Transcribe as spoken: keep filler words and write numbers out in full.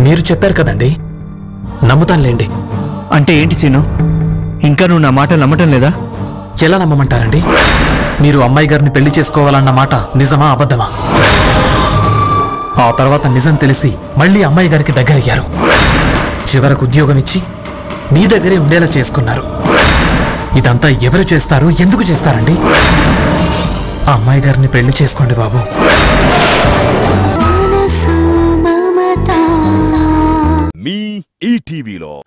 మీరు చెప్పారు కదండి, నమ్ముతానులేండి. అంటే ఏంటి సీను, ఇంకా నువ్వు నా మాట నమ్మటం లేదా? ఎలా నమ్మమంటారండి? మీరు అమ్మాయి గారిని పెళ్లి చేసుకోవాలన్న మాట నిజమా అబద్ధమా? ఆ తర్వాత నిజం తెలిసి మళ్ళీ అమ్మాయి గారికి దగ్గరయ్యారు. చివరకు ఉద్యోగం ఇచ్చి మీ దగ్గరే ఉండేలా చేసుకున్నారు. ఇదంతా ఎవరు చేస్తారు, ఎందుకు చేస్తారండి? ఆ అమ్మాయి గారిని పెళ్లి చేసుకోండి బాబు. మీ ఈ టీవీలో